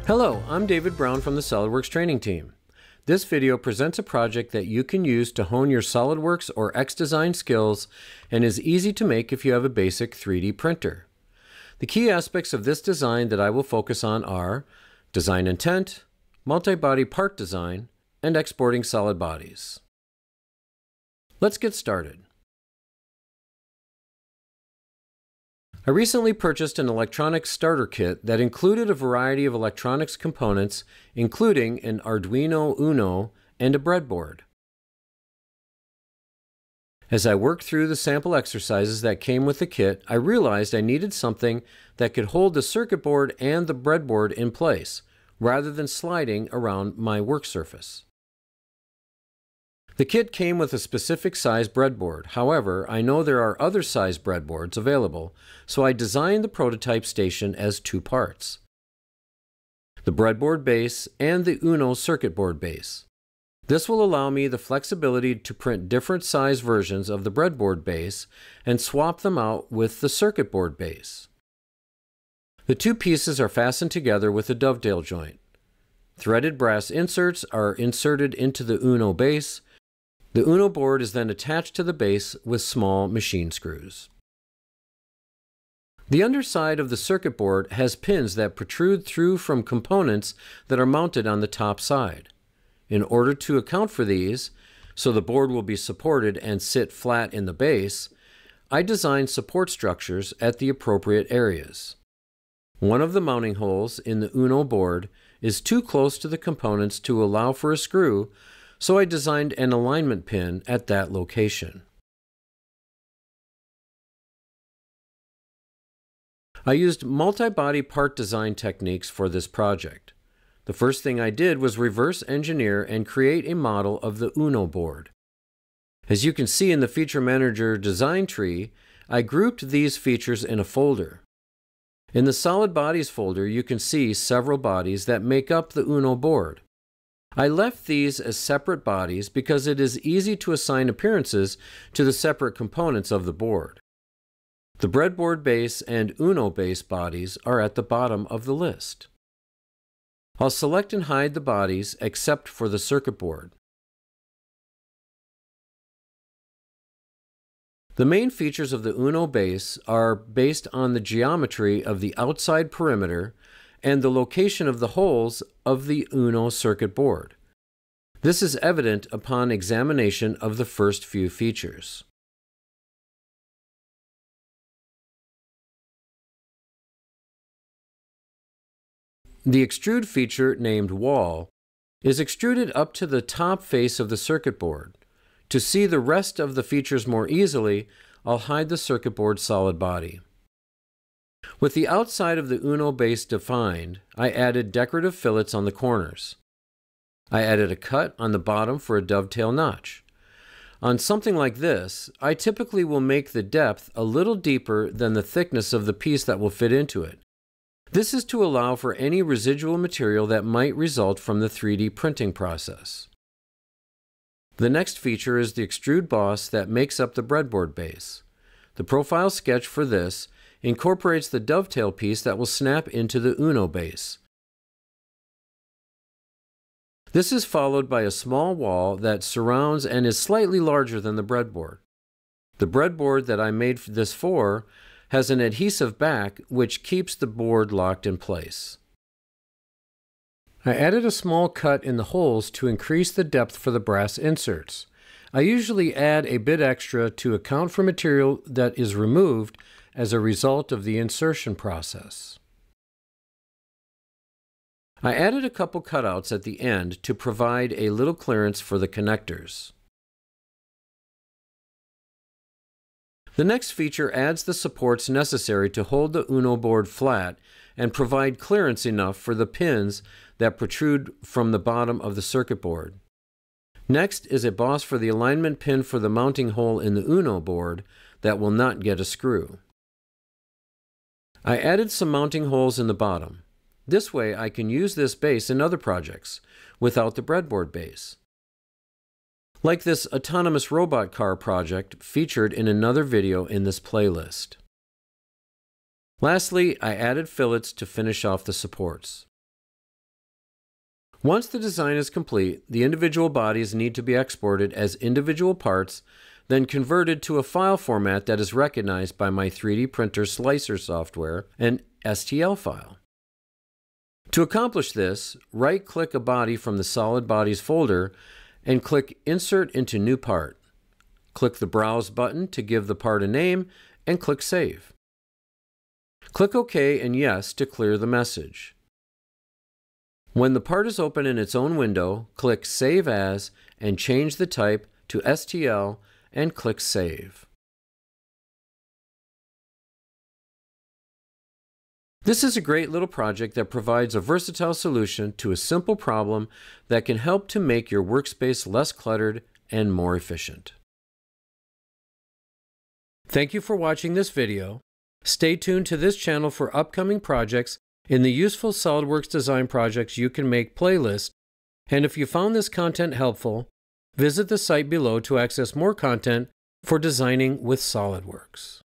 Hello, I'm David Brown from the Solidworks training team. This video presents a project that you can use to hone your Solidworks or X-Design skills and is easy to make if you have a basic 3D printer. The key aspects of this design that I will focus on are design intent, multi-body part design, and exporting solid bodies. Let's get started. I recently purchased an electronics starter kit that included a variety of electronics components, including an Arduino Uno and a breadboard. As I worked through the sample exercises that came with the kit, I realized I needed something that could hold the circuit board and the breadboard in place, rather than sliding around my work surface. The kit came with a specific size breadboard. However, I know there are other size breadboards available, so I designed the prototype station as two parts: the breadboard base and the Uno circuit board base. This will allow me the flexibility to print different size versions of the breadboard base and swap them out with the circuit board base. The two pieces are fastened together with a dovetail joint. Threaded brass inserts are inserted into the Uno base. The Uno board is then attached to the base with small machine screws. The underside of the circuit board has pins that protrude through from components that are mounted on the top side. In order to account for these, so the board will be supported and sit flat in the base, I designed support structures at the appropriate areas. One of the mounting holes in the Uno board is too close to the components to allow for a screw, so I designed an alignment pin at that location. I used multi-body part design techniques for this project. The first thing I did was reverse engineer and create a model of the Uno board. As you can see in the Feature Manager design tree, I grouped these features in a folder. In the Solid Bodies folder, you can see several bodies that make up the Uno board. I left these as separate bodies because it is easy to assign appearances to the separate components of the board. The breadboard base and Uno base bodies are at the bottom of the list. I'll select and hide the bodies except for the circuit board. The main features of the Uno base are based on the geometry of the outside perimeter and the location of the holes of the Uno circuit board. This is evident upon examination of the first few features. The extrude feature, named wall, is extruded up to the top face of the circuit board. To see the rest of the features more easily, I'll hide the circuit board solid body. With the outside of the Uno base defined, I added decorative fillets on the corners. I added a cut on the bottom for a dovetail notch. On something like this, I typically will make the depth a little deeper than the thickness of the piece that will fit into it. This is to allow for any residual material that might result from the 3D printing process. The next feature is the extrude boss that makes up the breadboard base. The profile sketch for this incorporates the dovetail piece that will snap into the Uno base. This is followed by a small wall that surrounds and is slightly larger than the breadboard. The breadboard that I made this for has an adhesive back which keeps the board locked in place. I added a small cut in the holes to increase the depth for the brass inserts. I usually add a bit extra to account for material that is removed as a result of the insertion process. I added a couple cutouts at the end to provide a little clearance for the connectors. The next feature adds the supports necessary to hold the Uno board flat and provide clearance enough for the pins that protrude from the bottom of the circuit board. Next is a boss for the alignment pin for the mounting hole in the Uno board that will not get a screw. I added some mounting holes in the bottom. This way I can use this base in other projects without the breadboard base. Like this autonomous robot car project featured in another video in this playlist. Lastly, I added fillets to finish off the supports. Once the design is complete, the individual bodies need to be exported as individual parts, then converted to a file format that is recognized by my 3D printer slicer software, an STL file. To accomplish this, right-click a body from the Solid Bodies folder and click Insert into New Part. Click the Browse button to give the part a name and click Save. Click OK and Yes to clear the message. When the part is open in its own window, click Save As and change the type to STL and click Save. This is a great little project that provides a versatile solution to a simple problem that can help to make your workspace less cluttered and more efficient. Thank you for watching this video. Stay tuned to this channel for upcoming projects in the Useful SOLIDWORKS Design Projects You Can Make playlist, and if you found this content helpful, visit the site below to access more content for designing with SOLIDWORKS.